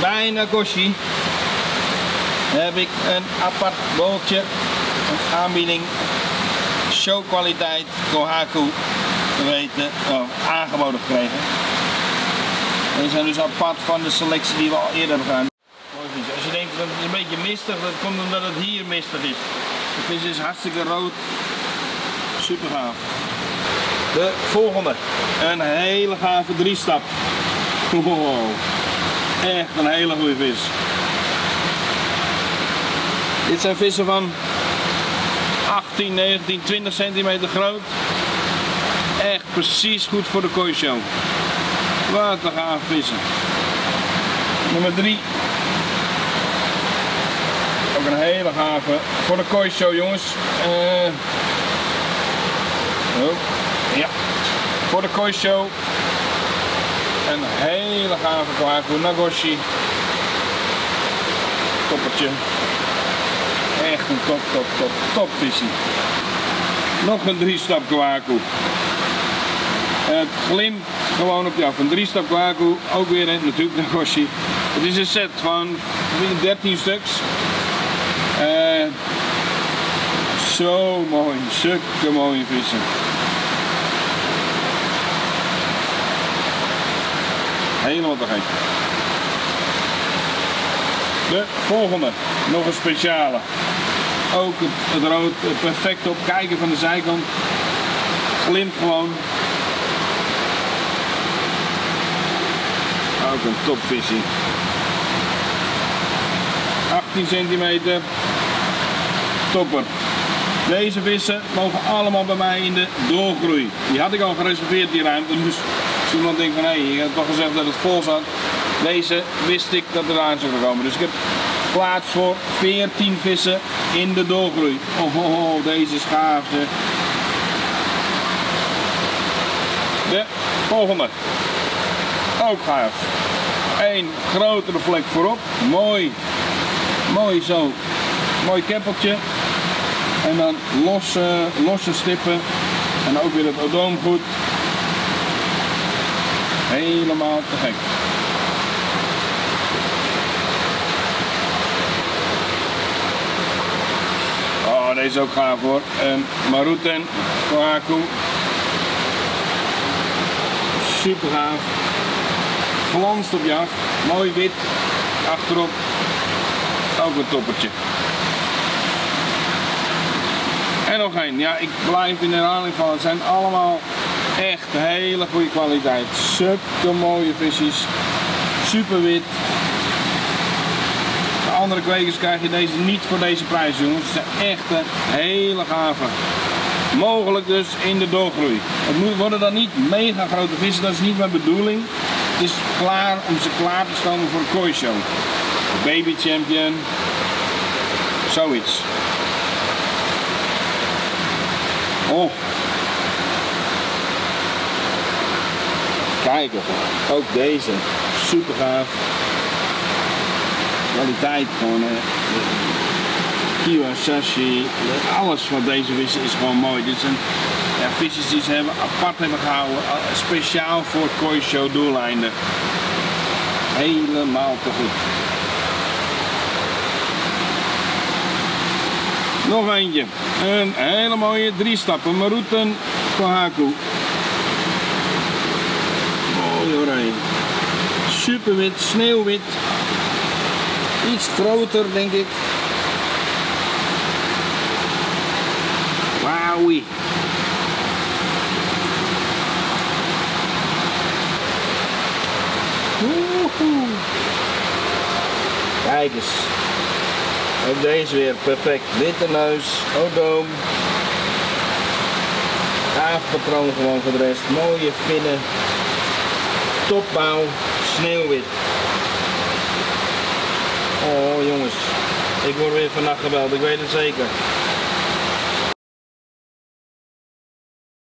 bij Nagoshi heb ik een apart bootje, een aanbieding, showkwaliteit Kohaku aangeboden gekregen. Die zijn dus apart van de selectie die we al eerder hebben gedaan. Als je denkt dat het een beetje mistig, dat komt omdat het hier mistig is. De vis is hartstikke rood, super gaaf. De volgende, een hele gave 3-stap. Wow. Echt een hele goede vis. Dit zijn vissen van 18, 19, 20 centimeter groot. Echt precies goed voor de koi show. Wat een gaaf vissen. Nummer 3. Ook een hele gave voor de koi show, jongens. Ja, voor de koi show. Een hele gave Kohaku Nagoshi. Toppertje. Echt een top visie. Nog een 3-stap Kohaku. Het glimt gewoon op je af. Een 3-stap Kohaku, ook weer een natuurlijk Nagoshi. Het is een set van 13 stuks. Zo mooi, zulke mooie vissen. Helemaal te gek. De volgende, nog een speciale. Ook het rood perfect op kijken van de zijkant. Glimt gewoon. Ook een topvisie. 18 centimeter. Topper. Deze vissen mogen allemaal bij mij in de doorgroei. Die had ik al gereserveerd, die ruimte. Dus als iemand denkt van hé, je hebt toch gezegd dat het vol zat. Deze wist ik dat er aan zou komen. Dus ik heb plaats voor 14 vissen in de doorgroei. Oh, deze is gaaf. De volgende. Ook gaaf. Een grotere vlek voorop. Mooi. Mooi zo. Mooi keppeltje. En dan losse stippen. En ook weer het odoom goed. Helemaal te gek. Oh, deze is ook gaaf hoor. Een Maruten Kohaku. Super gaaf. Glanst op je af. Mooi wit. Achterop. Ook een toppertje. En nog één. Ja, ik blijf in herhaling van. Het zijn allemaal echt hele goede kwaliteit. Zulke mooie visjes. Super wit. De andere kwekers krijg je deze niet voor deze prijs, jongens. Het zijn echt hele gave. Mogelijk dus in de doorgroei. Het worden dan niet mega grote vissen, dat is niet mijn bedoeling. Het is klaar om ze klaar te stellen voor een koi show. Baby champion. Zoiets. Oh. Kijk even. Ook deze. Super gaaf. Kwaliteit gewoon. Kiwa, sashi. Alles van deze vissen is gewoon mooi. Dit zijn visjes die ze apart hebben gehouden. Speciaal voor koi show doeleinden. Helemaal te goed. Nog eentje. Een hele mooie 3-stappen Maruten Kohaku. Mooi oranje. Super wit, sneeuwwit. Iets groter denk ik. Wauwie. Kijk eens. Ook deze weer perfect. Witte neus, odoom. Gaaf patroon gewoon voor de rest. Mooie vinnen. Topbouw. Sneeuwwit. Oh jongens. Ik word weer vannacht gebeld. Ik weet het zeker.